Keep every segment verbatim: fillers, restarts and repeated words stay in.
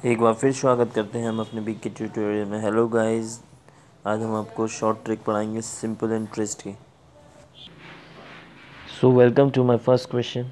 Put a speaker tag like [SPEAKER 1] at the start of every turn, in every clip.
[SPEAKER 1] एक बार फिर स्वागत करते हैं हम अपने बिग के ट्यूटोरियल में। हेलो गाइस, आज हम आपको शॉर्ट ट्रिक पढ़ाएंगे सिंपल इंटरेस्ट की। So welcome to my first question.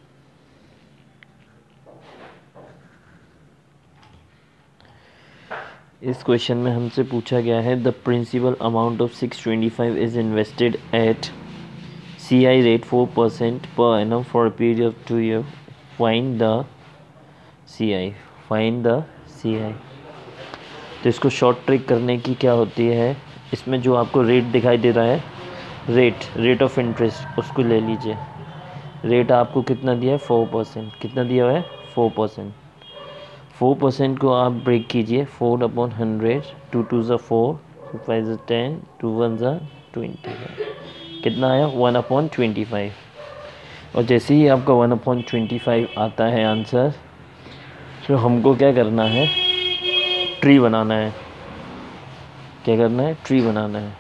[SPEAKER 1] इस क्वेश्चन में हमसे पूछा गया है the principal amount of six twenty five is invested at C I rate four percent per annum for a period of two year. Find the C I find the C I. तो इसको short trick करने की क्या होती है, इसमें जो आपको रेट दिखाई दे रहा है, रेट रेट ऑफ इंटरेस्ट, उसको ले लीजिए। रेट आपको कितना दिया है? Four percent. कितना दिया हुआ है? Four percent. फोर परसेंट को आप ब्रेक कीजिए। Four upon hundred, two two ज़ा फोर, टू फाइव ज़ा टेन, टू वन ज़ा ट्वेंटी फाइव। कितना आया? One upon twenty five. और जैसे ही आपका वन अपॉन ट्वेंटी फाइव आता है आंसर, तो हमको क्या करना है? ट्री बनाना है। क्या करना है? ट्री बनाना है।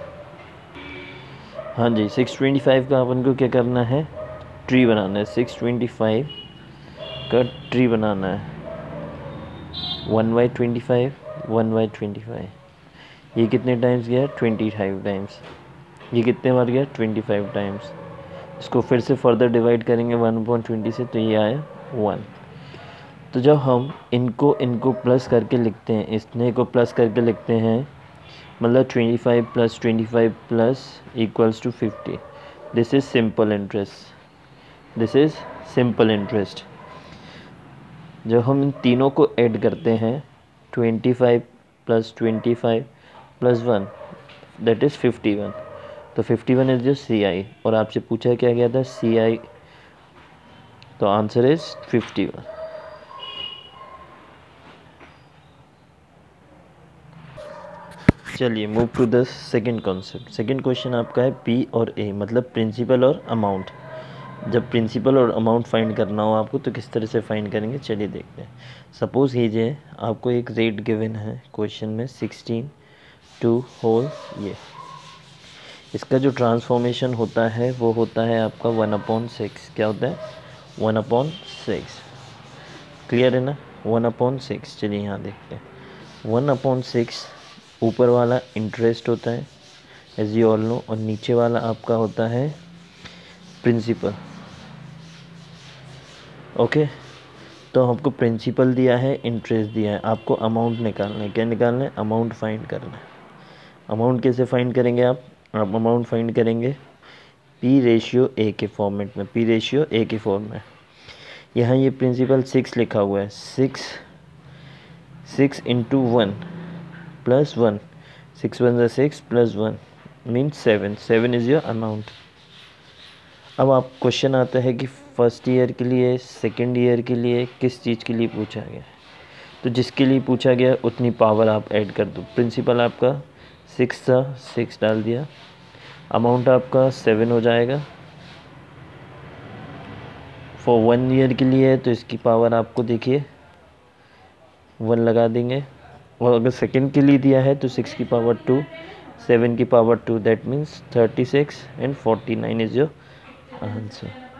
[SPEAKER 1] हाँ जी, सिक्स ट्वेंटी फाइव का अपन को क्या करना है? ट्री बनाना है। सिक्स ट्वेंटी फाइव का ट्री बनाना है। One by twenty five, one by twenty five. ये कितने टाइम्स गया? Twenty five times. ये कितने बार गया? Twenty five times. इसको फिर से फर्दर डिवाइड करेंगे वन पॉइंट ट्वेंटी से, तो ये आया वन। तो जब हम इनको इनको प्लस करके लिखते हैं, इसने को प्लस करके लिखते हैं, मतलब twenty five plus twenty five plus equals to fifty. This is simple interest. This is simple interest. जब हम इन तीनों को ऐड करते हैं, twenty five plus twenty five plus one, that is fifty one. तो फिफ्टी वन इज़ जो C आई। और आपसे पूछा क्या गया था? C I. तो आंसर इज़ फिफ्टी वन। चलिए move to the second concept. Second question आपका है पी और ए, मतलब प्रिंसिपल और अमाउंट। जब प्रिंसिपल और अमाउंट फाइंड करना हो आपको, तो किस तरह से फाइंड करेंगे, चलिए देखते हैं। सपोज कीजिए आपको एक रेट गिवन है क्वेश्चन में, सिक्सटीन टू होल ये। इसका जो ट्रांसफॉर्मेशन होता है वो होता है आपका वन अपॉन सिक्स। क्या होता है? One upon six. क्लियर है ना? One upon six. चलिए यहाँ देखते हैं। वन अपॉन सिक्स ऊपर वाला इंटरेस्ट होता है एज यू ऑल नो, और नीचे वाला आपका होता है प्रिंसिपल। ओके, तो आपको प्रिंसिपल दिया है, इंटरेस्ट दिया है, आपको अमाउंट निकालना है। क्या निकालना है? अमाउंट फाइंड करना है। अमाउंट कैसे फाइंड करेंगे आप? आप अमाउंट फाइंड करेंगे पी रेशियो ए के फॉर्मेट में। पी रेशियो ए के फॉर्म में यहाँ ये प्रिंसिपल सिक्स लिखा हुआ है। Six six into one plus one, six one ज़ा six plus one means seven. Seven is your amount. अब आप क्वेश्चन आता है कि फर्स्ट ईयर के लिए, सेकंड ईयर के लिए, किस चीज़ के लिए पूछा गया। तो जिसके लिए पूछा गया उतनी पावर आप ऐड कर दो। प्रिंसिपल आपका सिक्स था, सिक्स डाल दिया। अमाउंट आपका सेवन हो जाएगा। फॉर वन ईयर के लिए है तो इसकी पावर आपको देखिए वन लगा देंगे। और अगर सेकंड के लिए दिया है तो सिक्स की पावर टू, सेवन की power two, that means thirty six and forty nine is your answer.